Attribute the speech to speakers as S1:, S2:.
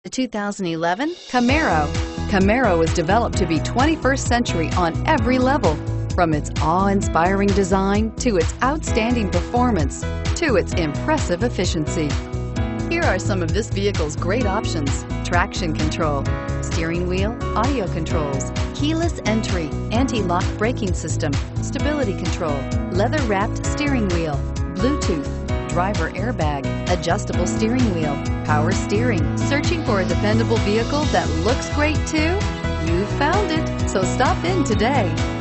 S1: The 2011 Camaro. Camaro is developed to be 21st century on every level, from its awe-inspiring design to its outstanding performance to its impressive efficiency. Here are some of this vehicle's great options: traction control, steering wheel audio controls, keyless entry, anti-lock braking system, stability control, leather-wrapped steering wheel, Bluetooth, driver airbag, adjustable steering wheel, power steering. Searching for a dependable vehicle that looks great too? You found it, so stop in today.